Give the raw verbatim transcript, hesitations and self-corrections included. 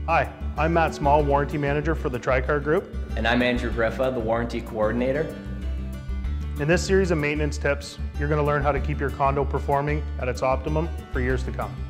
Hi, I'm Matt Small, Warranty Manager for the Tricar Group. And I'm Andrew Griffa, the Warranty Coordinator. In this series of maintenance tips, you're going to learn how to keep your condo performing at its optimum for years to come.